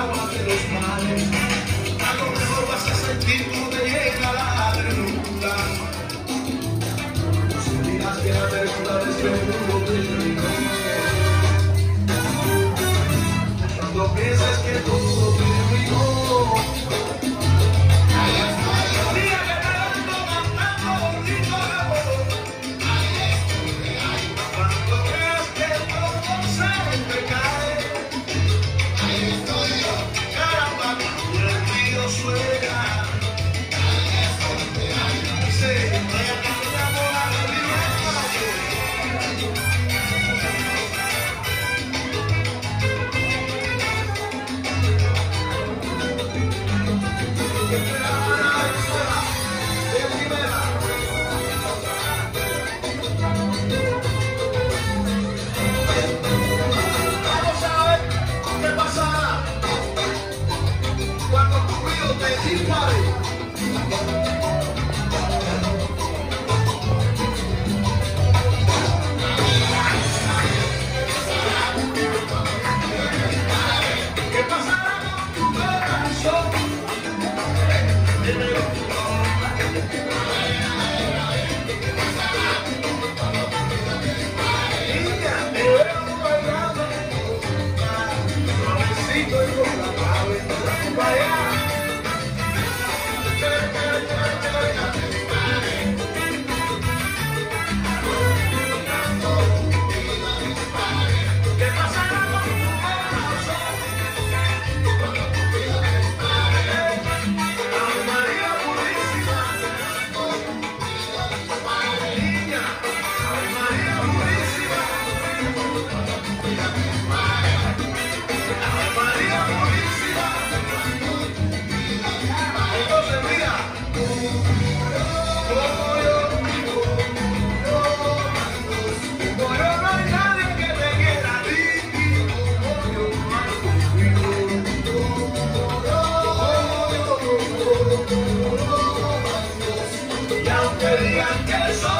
agua de los mares. A lo mejor vas a sentir cómo te llega la ternura. Si dirás que la ternura de este mundo te terminó. Cuando piensas que todo terminó. Mira que te ando cantando bonito de amor. Cuando creas que todo se te cae. Caramba, y el río suena. Dice, vaya que te amo a la vida. Vamos a ver qué pasará cuando tu río te dispare. ¿Qué pasará con tu corazón? Niña, te veo bailando, suavecito y con la cabeza para allá. ¿Qué pasará con tu corazón? Ave María Purísima. Niña, Ave María Purísima. Ave María Purísima. Entonces mira, como yo no hay nadie que te quiera a ti, como yo no hay y aunque digan que soy